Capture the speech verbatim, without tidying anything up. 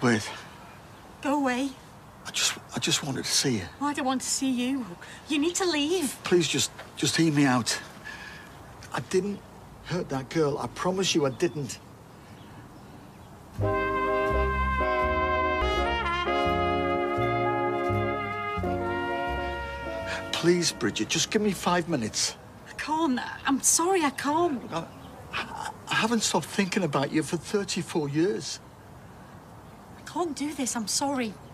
Wait. Go away. I just, I just wanted to see you. I don't want to see you. You need to leave. Please, just, just hear me out. I didn't hurt that girl. I promise you I didn't. Please, Bridget, just give me five minutes. I can't. I'm sorry, I can't. I, I haven't stopped thinking about you for thirty-four years. I can't do this. I'm sorry.